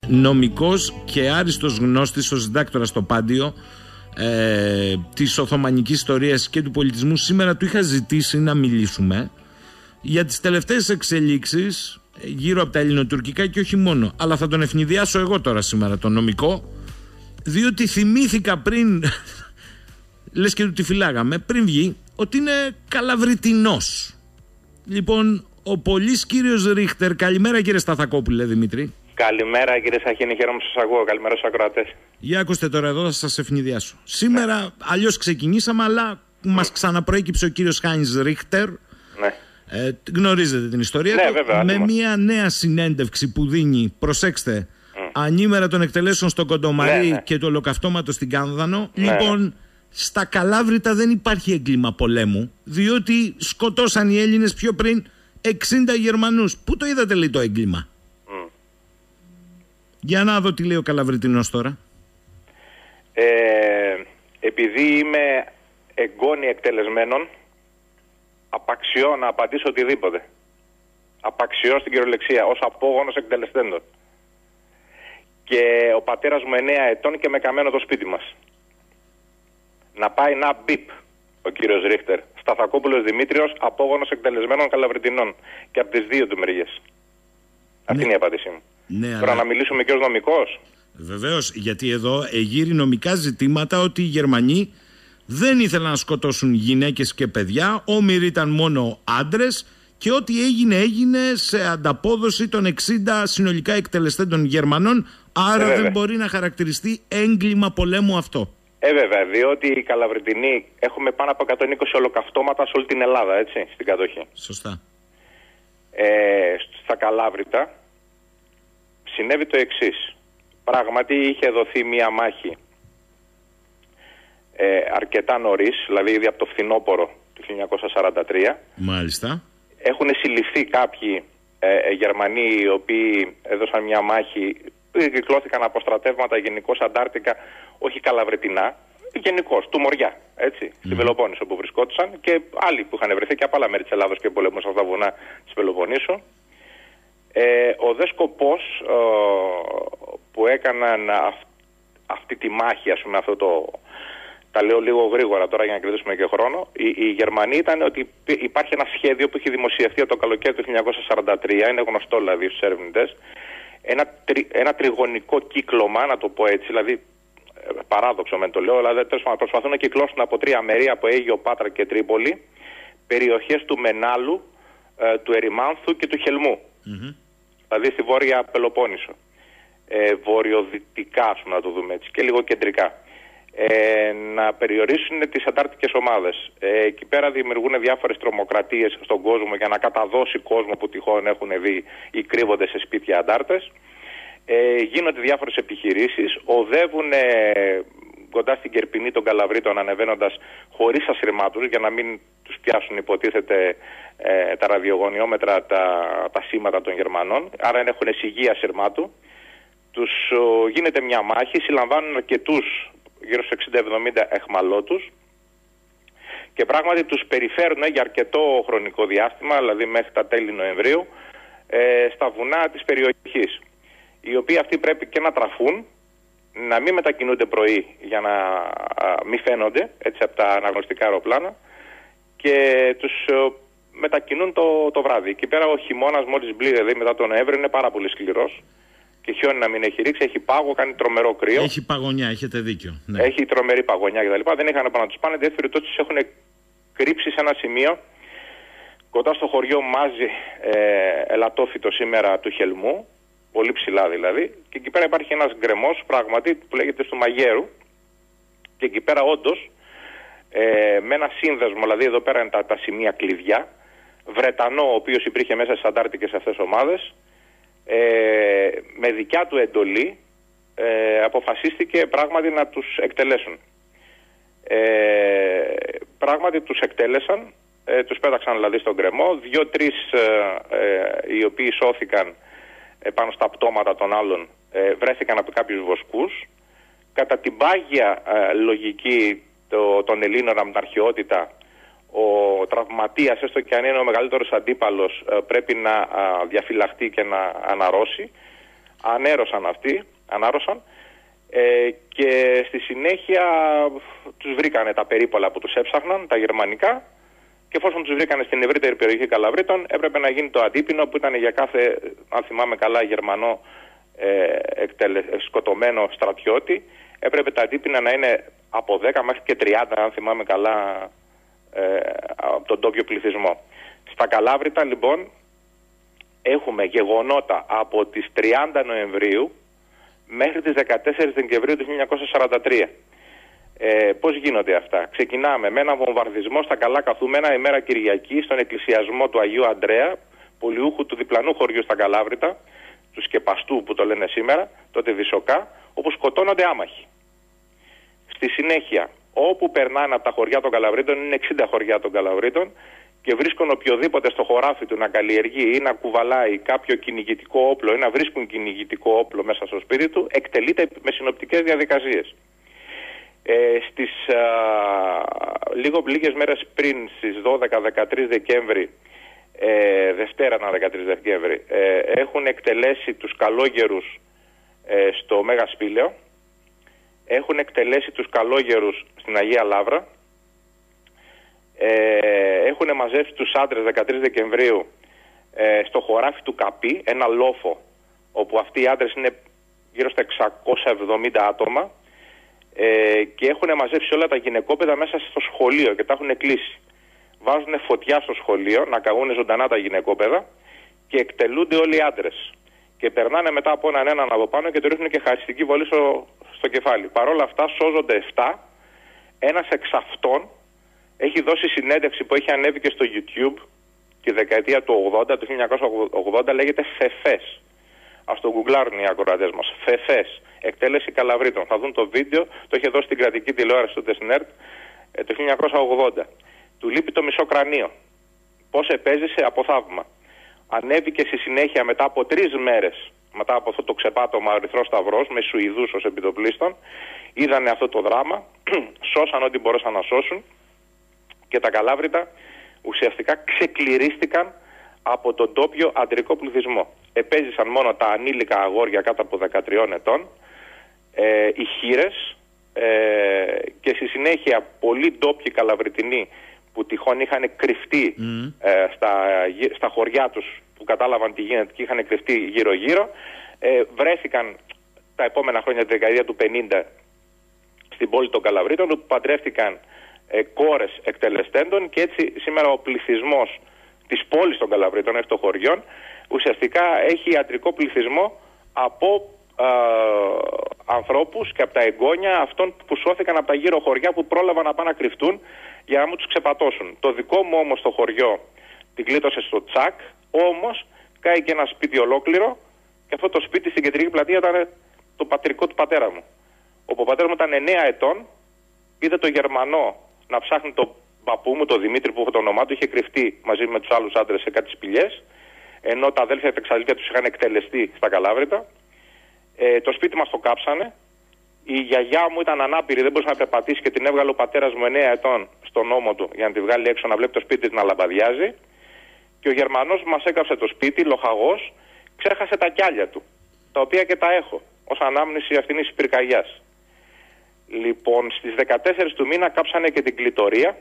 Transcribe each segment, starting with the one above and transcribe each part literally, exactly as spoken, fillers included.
νομικός και άριστος γνώστης, ο συντάκτορας στο Πάντιο ε, της Οθωμανικής ιστορίας και του πολιτισμού. Σήμερα του είχα ζητήσει να μιλήσουμε για τις τελευταίες εξελίξεις γύρω από τα ελληνοτουρκικά και όχι μόνο. Αλλά θα τον ευνηδιάσω εγώ τώρα σήμερα, τον νομικό, διότι θυμήθηκα πριν, λες και του τη φυλάγαμε, πριν βγει, ότι είναι καλαβριτινός. Λοιπόν, ο πολύς κύριος Ρίχτερ, καλημέρα κύριε Σταθακόπουλε Δημήτρη. Καλημέρα κύριε Σαχίνη, χαίρομαι που σας ακούω. Καλημέρα στους ακροατές. Για ακούστε τώρα εδώ, θα σας ευνηδιάσω. Σήμερα ναι. αλλιώς ξεκινήσαμε, αλλά mm. μας ξαναπροέκυψε ο κύριος Χάινς Ρίχτερ. Ναι. Ε, γνωρίζετε την ιστορία ναι, του. Βέβαια, με άτομα. μια νέα συνέντευξη που δίνει, προσέξτε, mm. ανήμερα των εκτελέσεων στον Κοντομαρί ναι, ναι. και του ολοκαυτώματος στην Κάνδανο. Ναι, λοιπόν, ναι. στα Καλάβρητα δεν υπάρχει έγκλημα πολέμου, διότι σκοτώσαν οι Έλληνες πιο πριν εξήντα Γερμανούς. Πού το είδατε, λέει, το έγκλημα? Mm. Για να δω τι λέει ο Καλαβριτινός τώρα. Ε, επειδή είμαι εγγόνη εκτελεσμένων, απαξιώ να απαντήσω οτιδήποτε. Απαξιώ στην κυριολεξία, ως απόγονος εκτελεστέντων. Και ο πατέρας μου εννέα ετών και με καμένο το σπίτι μας. Να πάει να μπιπ ο κύριος Ρίχτερ. Σταθακόπουλος Δημήτριος, απόγονος εκτελεσμένων Καλαβριτινών. Και από τις δύο του μεριές. Ναι. Αυτή είναι η απάντησή μου. Ναι, τώρα αλλά... να μιλήσουμε και ως νομικός. Βεβαίως, γιατί εδώ εγείρει νομικά ζητήματα ότι οι Γερμανοί δεν ήθελαν να σκοτώσουν γυναίκες και παιδιά, όμοιροι ήταν μόνο άντρες και ό,τι έγινε έγινε σε ανταπόδοση των εξήντα συνολικά εκτελεστέντων Γερμανών, άρα ε, δεν μπορεί να χαρακτηριστεί έγκλημα πολέμου αυτό. Ε, βέβαια, διότι οι Καλαβριτινοί έχουμε πάνω από εκατόν είκοσι ολοκαυτώματα σε όλη την Ελλάδα, έτσι, στην κατοχή. Σωστά. Ε, στα Καλάβρητα συνέβη το εξής. Πράγματι είχε δοθεί μία μάχη ε, αρκετά νωρίς, δηλαδή ήδη από το φθινόπωρο του χίλια εννιακόσια σαράντα τρία. Μάλιστα. Έχουν συλληφθεί κάποιοι ε, ε, Γερμανοί οι οποίοι έδωσαν μια μάχη, κυκλώθηκαν από στρατεύματα γενικώς αντάρτικα, όχι καλαβριτινά, γενικώς, του Μοριά, έτσι, mm. στη Πελοπόννησο που βρισκόντουσαν και άλλοι που είχαν βρεθεί και από άλλα μέρη της Ελλάδος και πολεμούσαν στα βουνά της Πελοποννήσου. Ε, ο δε σκοπός ε, που έκαναν αυ, αυτή τη μάχη, ας πούμε, αυτό το, τα λέω λίγο γρήγορα τώρα για να κερδίσουμε και χρόνο, οι, οι Γερμανοί ήταν ότι υπάρχει ένα σχέδιο που έχει δημοσιευθεί από το καλοκαίρι του χίλια εννιακόσια σαράντα τρία, είναι γνωστό δηλαδή στους ερευνητές, ένα, τρι, ένα τριγωνικό κύκλωμα, να το πω έτσι, δηλαδή παράδοξο με το λέω, αλλά προσπαθούν να κυκλώσουν από τρία μέρη, από Αίγιο, Πάτρα και Τρίπολη, περιοχές του Μενάλου, ε, του Ερημάνθου και του Χελμού. Mm-hmm. Δηλαδή στη Βόρεια Πελοπόννησο. Ε, βορειοδυτικά, ας πούμε, να το δούμε έτσι, και λίγο κεντρικά. Ε, να περιορίσουν τις αντάρτικες ομάδες. Ε, εκεί πέρα δημιουργούν διάφορες τρομοκρατίες στον κόσμο για να καταδώσει κόσμο που τυχόν έχουν δει ή κρύβονται σε σπίτια αντάρτες. Ε, γίνονται διάφορες επιχειρήσεις, οδεύουν ε, κοντά στην Κερπινή των Καλαβρίτων ανεβαίνοντας χωρίς ασυρμάτους για να μην τους πιάσουν, υποτίθεται, ε, τα ραδιογωνιόμετρα, τα, τα σήματα των Γερμανών, άρα έχουν σιγή ασυρμάτου. Τους ο, γίνεται μια μάχη, συλλαμβάνουν αρκετούς, γύρω στους εξήντα εβδομήντα εχμαλώτους, και πράγματι τους περιφέρουν για αρκετό χρονικό διάστημα, δηλαδή μέχρι τα τέλη Νοεμβρίου, ε, στα βουνά της περιοχής, οι οποίοι αυτοί πρέπει και να τραφούν, να μην μετακινούνται πρωί για να α, μην φαίνονται έτσι από τα αναγνωστικά αεροπλάνα, και τους α, μετακινούν το, το βράδυ. Εκεί πέρα ο χειμώνας μόλις μπλήρε, δηλαδή μετά τον Νοέμβριο, είναι πάρα πολύ σκληρός και χιόνι να μην έχει ρίξει, έχει πάγο, κάνει τρομερό κρύο. Έχει παγωνιά, έχετε δίκιο. Ναι. Έχει τρομερή παγωνιά κτλ. Δεν είχαν πάνω να τους πάνε, δεύτερη τότε τους έχουν κρύψει σε ένα σημείο κοντά στο χωριό Μάζι, ε, ελαττόφυτο σήμερα, του Χελμού, πολύ ψηλά δηλαδή, και εκεί πέρα υπάρχει ένας γκρεμός πράγματι που λέγεται στο Μαγέρου, και εκεί πέρα όντως ε, με ένα σύνδεσμο, δηλαδή εδώ πέρα είναι τα, τα σημεία κλειδιά, Βρετανό, ο οποίος υπήρχε μέσα στις αντάρτικες αυτές ομάδες, ε, με δικιά του εντολή ε, αποφασίστηκε πράγματι να τους εκτελέσουν. Ε, πράγματι τους εκτέλεσαν, ε, τους πέταξαν δηλαδή στον γκρεμό, δύο-τρεις ε, ε, οι οποίοι σώθηκαν πάνω στα πτώματα των άλλων, ε, βρέθηκαν από κάποιους βοσκούς. Κατά την πάγια ε, λογική το, των Ελλήνων από την αρχαιότητα, ο τραυματίας, έστω και αν είναι ο μεγαλύτερος αντίπαλος, ε, πρέπει να ε, διαφυλαχτεί και να αναρρώσει. Ανέρωσαν αυτοί, ανάρρωσαν ε, και στη συνέχεια τους βρήκανε τα περίπολα που τους έψαχναν, τα γερμανικά, και εφόσον τους βρήκανε στην ευρύτερη περιοχή Καλαβρίτων, έπρεπε να γίνει το αντίπεινο που ήταν για κάθε, αν θυμάμαι καλά, Γερμανό ε, εκτελε, σκοτωμένο στρατιώτη. Έπρεπε τα αντίπεινα να είναι από δέκα μέχρι και τριάντα, αν θυμάμαι καλά, ε, από τον τόπιο πληθυσμό. Στα Καλάβρητα, λοιπόν, έχουμε γεγονότα από τις τριάντα Νοεμβρίου μέχρι τις δεκατέσσερις Δεκεμβρίου του χίλια εννιακόσια σαράντα τρία. Ε, πώς γίνονται αυτά? Ξεκινάμε με ένα βομβαρδισμό στα καλά καθούμενα ημέρα Κυριακή στον εκκλησιασμό του Αγίου Αντρέα, πολιούχου του διπλανού χωριού στα Καλάβρητα, του Σκεπαστού που το λένε σήμερα, τότε Δυσοκά, όπου σκοτώνονται άμαχοι. Στη συνέχεια, όπου περνάνε από τα χωριά των Καλαβρίτων, είναι εξήντα χωριά των Καλαβρίτων, και βρίσκουν οποιοδήποτε στο χωράφι του να καλλιεργεί ή να κουβαλάει κάποιο κυνηγητικό όπλο ή να βρίσκουν κυνηγητικό όπλο μέσα στο σπίτι του, εκτελείται με συνοπτικές διαδικασίες. Ε, στις, α, λίγο, λίγες μέρες πριν, στις δώδεκα δεκατρείς Δεκέμβρη, ε, Δευτέρα να δεκατρείς Δεκέμβρη, ε, έχουν εκτελέσει τους καλόγερους ε, στο Μέγα Σπήλαιο, έχουν εκτελέσει τους καλόγερους στην Αγία Λαύρα, ε, έχουν μαζέψει τους άντρες δεκατρείς Δεκεμβρίου ε, στο χωράφι του Καπί, ένα λόφο όπου αυτοί οι άντρες είναι γύρω στα εξακόσια εβδομήντα άτομα, ε, και έχουν μαζέψει όλα τα γυναικόπαιδα μέσα στο σχολείο και τα έχουν κλείσει. Βάζουν φωτιά στο σχολείο να καγούν ζωντανά τα γυναικόπαιδα και εκτελούνται όλοι οι άντρες. Και περνάνε μετά από έναν έναν από πάνω και του ρίχνουν και χαριστική βολή στο, στο κεφάλι. Παρ' όλα αυτά σώζονται εφτά. Ένας εξ αυτών έχει δώσει συνέντευξη που έχει ανέβει και στο YouTube τη δεκαετία του ογδόντα, του χίλια εννιακόσια ογδόντα, λέγεται Φεφές. Ας το γκουγκλάρουν οι ακροατές μας. Φεφές. Εκτέλεση Καλαβρίτων. Θα δουν το βίντεο, το είχε δώσει στην κρατική τηλεόραση του Τεσνέρτ το χίλια εννιακόσια ογδόντα. Του λείπει το μισό κρανίο. Πώς επέζησε από θαύμα. Ανέβηκε στη συνέχεια μετά από τρεις μέρες, μετά από αυτό το ξεπάτωμα ο Ερυθρός Σταυρός με Σουηδούς ως επιτοπλίστων. Είδανε αυτό το δράμα, σώσαν ό,τι μπορούσαν να σώσουν και τα Καλάβρητα ουσιαστικά ξεκληρίστηκαν από τον τόπιο αντρικό πληθυσμό. Επέζησαν μόνο τα ανήλικα αγόρια κάτω από δεκατριών ετών, ε, οι χήρες, ε, και στη συνέχεια πολλοί ντόπιοι Καλαβριτινοί που τυχόν είχαν κρυφτεί mm. ε, στα, στα χωριά τους, που κατάλαβαν τι γίνεται και είχαν κρυφτεί γύρω-γύρω, ε, βρέθηκαν τα επόμενα χρόνια, τη δεκαετία του πενήντα, στην πόλη των Καλαβρίτων, που παντρεύτηκαν ε, κόρες εκτελεστέντων, και έτσι σήμερα ο πληθυσμός της πόλης των Καλαβρίτων, όχι των χωριών, ουσιαστικά έχει αντρικό πληθυσμό από ε, ανθρώπους και από τα εγγόνια αυτών που σώθηκαν από τα γύρω χωριά, που πρόλαβαν να πάνε να κρυφτούν για να μην τους ξεπατώσουν. Το δικό μου όμως το χωριό την κλείτωσε στο τσακ, όμως κάηκε ένα σπίτι ολόκληρο, και αυτό το σπίτι στην κεντρική πλατεία ήταν το πατρικό του πατέρα μου. Ο πατέρας μου ήταν εννέα ετών, είδε το Γερμανό να ψάχνει τον παππού μου, τον Δημήτρη που είχε το όνομά του, είχε κρυφτεί μαζί με τους άλλους άντρες σε κάτι σπηλιές, ενώ τα αδέλφια και τα εξαλίδια τους είχαν εκτελεστεί στα Καλάβρητα. Ε, το σπίτι μας το κάψανε. Η γιαγιά μου ήταν ανάπηρη, δεν μπορούσε να περπατήσει, και την έβγαλε ο πατέρας μου εννέα ετών στον ώμο του για να τη βγάλει έξω να βλέπει το σπίτι της να λαμπαδιάζει. Και ο Γερμανός μας έκαψε το σπίτι, λοχαγός, ξέχασε τα κιάλια του, τα οποία και τα έχω ως ανάμνηση αυτής της πυρκαγιάς. Λοιπόν, στις δεκατέσσερις του μήνα κάψανε και την κλητορία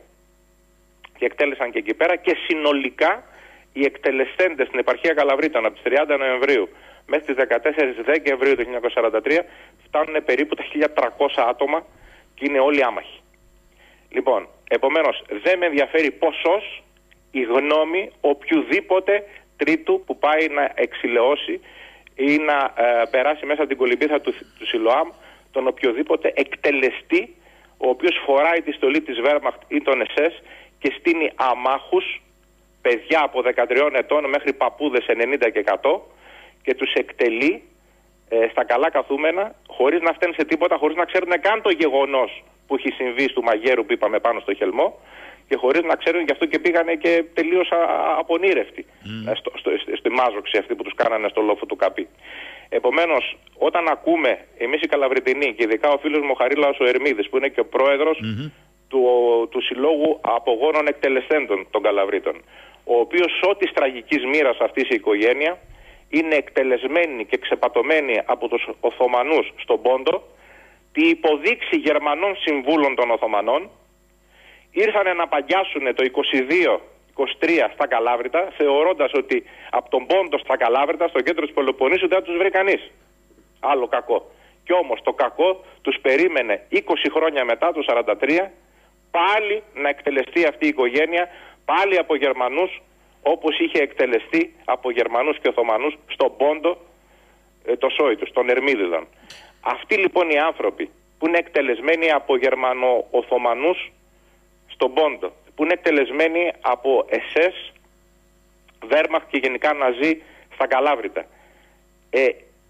και εκτέλεσαν και εκεί πέρα, και συνολικά οι εκτελεστέντες στην επαρχία Καλαβρίτων από τις τριάντα Νοεμβρίου μέχρι τις δεκατέσσερις Δεκεμβρίου του χίλια εννιακόσια σαράντα τρία φτάνουν περίπου τα χίλια τριακόσια άτομα και είναι όλοι άμαχοι. Λοιπόν, επομένως δεν με ενδιαφέρει ποσός η γνώμη οποιοδήποτε τρίτου που πάει να εξηλαιώσει ή να ε, περάσει μέσα από την κολυμπήθα του, του Σιλοάμ τον οποιοδήποτε εκτελεστή, ο οποίος φοράει τη στολή της Wehrmacht ή των ες ες και στείνει αμάχους, παιδιά από δεκατριών ετών μέχρι παππούδες ενενήντα και εκατό, και τους εκτελεί ε, στα καλά καθούμενα, χωρίς να φταίνουν σε τίποτα, χωρίς να ξέρουν καν το γεγονός που έχει συμβεί στο μαγέρου που είπαμε πάνω στο Χελμό, και χωρίς να ξέρουν, γι' αυτό και πήγανε και τελείως απονήρευτοι mm. στο, στο, στο, στη μάζοξη αυτή που τους κάνανε στο λόφο του Καπί. Επομένως, όταν ακούμε εμείς οι Καλαβριτινοί, και ειδικά ο φίλος μου ο Χαρίλαος ο Ερμίδης, που είναι και ο πρόεδρος mm-hmm. του, του Συλλόγου Απογόνων Εκτελεστέντων των Καλαβρίτων, ο οποίος ό,τι τραγικής μοίρας αυτής η οικογένεια είναι εκτελεσμένη και ξεπατωμένη από τους Οθωμανούς στον Πόντο, τη υποδείξη Γερμανών συμβούλων των Οθωμανών, ήρθανε να παγιάσουν το είκοσι δύο είκοσι τρία στα Καλάβρητα, θεωρώντας ότι από τον Πόντο στα Καλάβρητα, στο κέντρο της Πελοποννήσου, δεν θα τους βρει κανείς. Άλλο κακό. Κι όμως το κακό τους περίμενε είκοσι χρόνια μετά, το σαράντα τρία, πάλι να εκτελεστεί αυτή η οικογένεια, πάλι από Γερμανούς, όπως είχε εκτελεστεί από Γερμανούς και Οθωμανούς στον Πόντο, ε, το σόι τους, των Ερμίδιδων. Αυτοί λοιπόν οι άνθρωποι που είναι εκτελεσμένοι από Γερμανο-Οθωμανούς στον Πόντο, που είναι εκτελεσμένοι από ες ες, Wehrmacht και γενικά Ναζί στα Καλάβρητα, ε,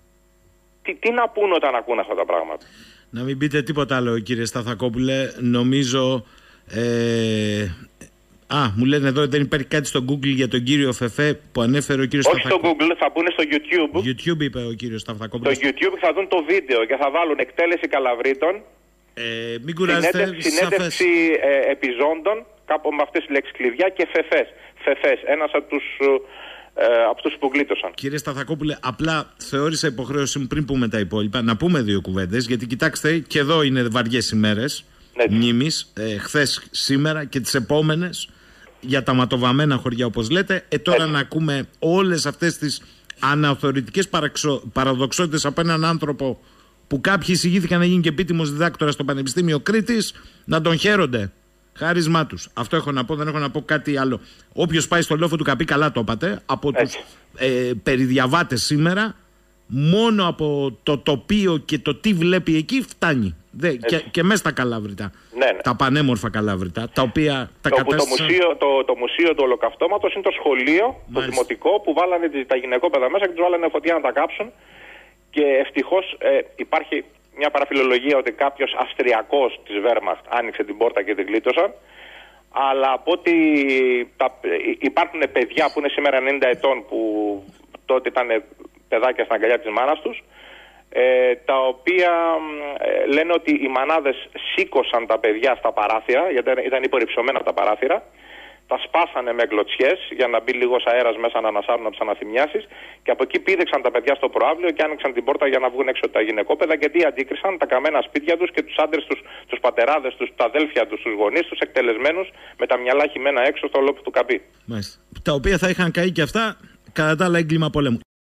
τι, τι να πούν όταν ακούν αυτά τα πράγματα? Να μην πείτε τίποτα άλλο, κύριε Σταθακόπουλε. Νομίζω ε, Α, μου λένε εδώ δεν υπάρχει κάτι στο Google για τον κύριο Φεφέ που ανέφερε ο κύριος Σταθακόπουλος. Όχι στο Google, θα μπουν στο YouTube. YouTube είπε ο κύριος Σταθακόπουλος. Στο YouTube θα δουν το βίντεο και θα βάλουν εκτέλεση Καλαβρίτων, ε, μην κουράζετε, συνέντευξη, συνέντευξη ε, επιζώντων, κάπου με αυτές τις λέξεις κλειδιά, και Φεφές. Φεφές, ένας από τους, ε, από τους που γλίτωσαν. Κύριε Σταθακόπουλε, απλά θεώρησα υποχρέωση μου πριν πούμε τα υπόλοιπα να πούμε δύο κουβέντες, γιατί κοιτάξτε, και εδώ είναι βαριές ημέρες μνήμης, ε, χθες, σήμερα και τις επόμενες, για τα ματοβαμμένα χωριά όπως λέτε. Ε, τώρα Έτσι. να ακούμε όλες αυτές τις αναθεωρητικές παραδοξότητες από έναν άνθρωπο που κάποιοι εισηγήθηκαν να γίνει και επίτιμος διδάκτορας στο Πανεπιστήμιο Κρήτης, να τον χαίρονται. Χάρισμά τους. Αυτό έχω να πω, δεν έχω να πω κάτι άλλο. Όποιος πάει στο λόφο του Καπί, καλά το είπατε, από τους ε, περιδιαβάτες σήμερα, μόνο από το τοπίο και το τι βλέπει εκεί φτάνει. Δε, και, και μέσα στα Καλάβρητα. Ναι, ναι. Τα πανέμορφα Καλάβρητα, τα οποία τα το, κατάστασαν... το, μουσείο, το, το μουσείο του Ολοκαυτώματος είναι το σχολείο, Μάλιστα. το δημοτικό, που βάλανε τα γυναικόπαιδα μέσα και τους βάλανε φωτιά να τα κάψουν. Και ευτυχώς ε, υπάρχει μια παραφιλολογία ότι κάποιος Αυστριακός της Wehrmacht άνοιξε την πόρτα και την γλίτωσαν. Αλλά από ότι τα, υπάρχουν παιδιά που είναι σήμερα ενενήντα ετών, που τότε ήταν παιδάκια στα αγκαλιά της μάνας τους, ε, τα οποία ε, λένε ότι οι μανάδες σήκωσαν τα παιδιά στα παράθυρα, γιατί ήταν υπορυψωμένα τα παράθυρα, τα σπάσανε με κλωτσιές για να μπει λίγος αέρας μέσα να ανασάρουν από τις αναθυμιάσεις, και από εκεί πήδεξαν τα παιδιά στο προαύλιο και άνοιξαν την πόρτα για να βγουν έξω τα γυναικόπαιδα, γιατί αντίκρισαν τα καμένα σπίτια τους και τους άντρες τους, τους πατεράδες τους, τα αδέλφια τους, τους γονείς τους, εκτελεσμένους με τα μυαλά χυμένα έξω στο λόπι του Καπί. Μάλιστα. Τα οποία θα είχαν καεί και αυτά κατά τα άλλα έγκλημα πολέμου.